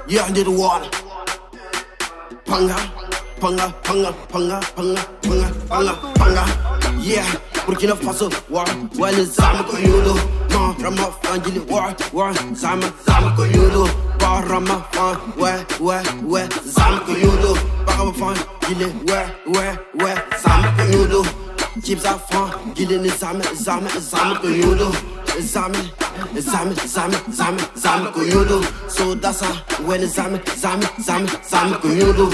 Yeah, under the water. Panga, panga, panga, panga, panga, panga, panga, panga. Yeah, Burkina Faso, war, well, Zama Koyudo. No, Rama, Fangili, war, Zama Koyudo. Bar Rama, where, Zama Koyudo. Baba Fan, Gile, where, Zama Koyudo. Chips are fun, Gile, Zama Koyudo. Zama Koyudo. So that's when Zama Koyudo.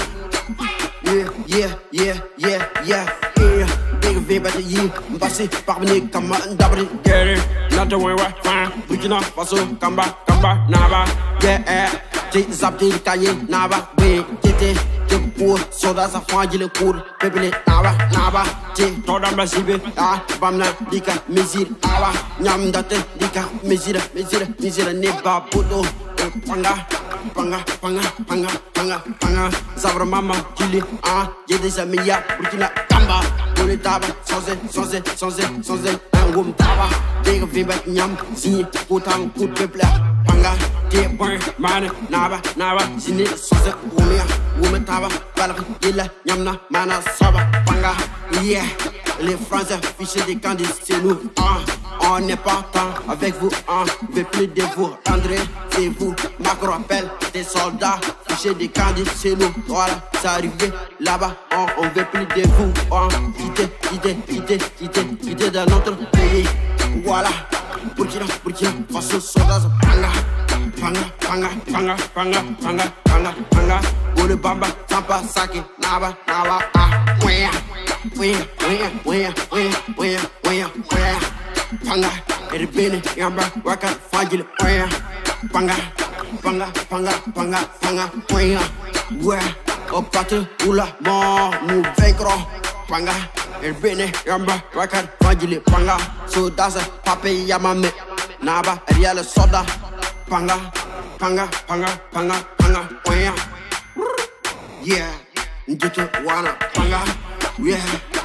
Yeah. Big V better you, Bassi, Parveni, Kama, and Dabri, get it. Not the way we're fine. Burkina Faso, Kamba, Nava, yeah, take Zapti, Kaye, Nava, wait, Tete, the poor, so that's a fangile poor, Pebble, Nava, take Todam Basibe, Bamna, Dika, Mizir, Awa, Nyam Date, Dika, Mizira, Neba, Puto, Panga, Zabra Mama, Kili, Jedisa Mia, Burkina, Kamba, Bonitaba, Sanze, and Wum Taba, Big Viva Nyam, Zini, Putang, Put Pepla, Panga, Dear Point, Mana, Nava, Zini, Sanze, Woman Taba, Bala, Dilla, Yamna, Mana, Saba, Panga, yeah, les Français, fichés des candidats, c'est nous, on n'est pas tant avec vous, veut plus de vous, André, c'est vous, Macron appelle des soldats, fichés des candidats, c'est nous, voilà, c'est arrivé, là-bas, on veut plus de vous, quitter dans notre pays, voilà, Burkina Faso, soldats, panga, Bole Bamba, Tampa, Saki, Nava, Panga, Erebene, Yamba, Waka, Fagil, Panga, where, Opate, Ula, Mo, Vekro, Panga, Erebene, Yamba, Waka, Fagil, Panga, so that's a Pape Yamame, Naba, Ariel Soda, Panga, yeah, Njutu, Wana, Panga, yeah,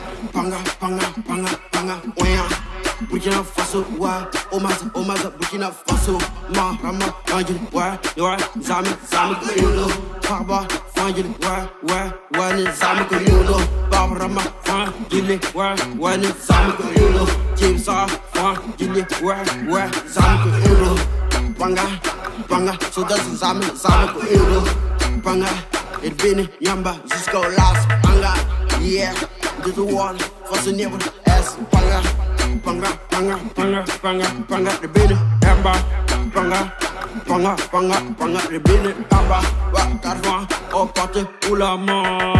Panga, Burkina Faso, wa, Omaza, Burkina Faso, Rama, Fangil, wa, Zama Koyudo, Baba, Fangil, wa, Zama Koyudo, Baba Rama, Fangil, wa, Zama Koyudo, James Fangil, wa, Zama Koyudo, Panga, so that's Zama Koyudo, Panga, Erebene, Yamba, Cisco, Last, Panga, yeah, do the one, Faso never, S, Panga, Erebene, Yamba, Panga, Erebene, Yamba, Wakarvan, Opate, Ulama.